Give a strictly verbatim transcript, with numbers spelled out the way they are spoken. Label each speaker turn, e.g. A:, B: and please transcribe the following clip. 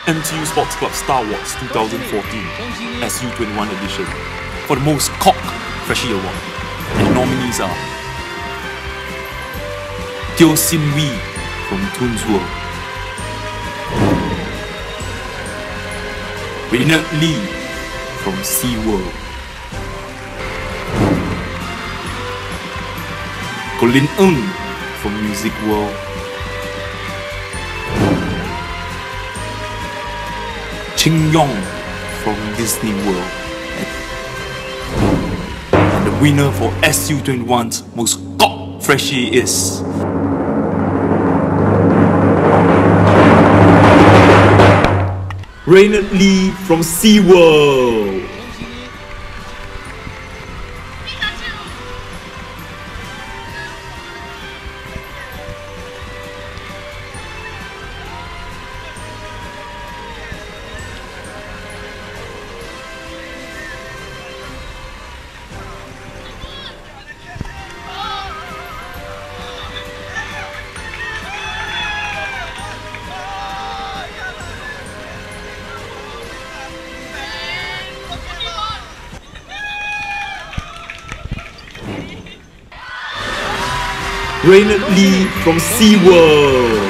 A: N T U Sports Club Star Awards twenty fourteen S U twenty-one edition for the most cock Freshie Award. And the nominees are Teo Sin Wee from Toons World, Reynard Lee from SeaWorld, Colin Ng from Music World, Ching Yong from Disney World, and the winner for S U twenty-one's most cock Freshie is Reynard Lee from SeaWorld. Reynard Lee from SeaWorld.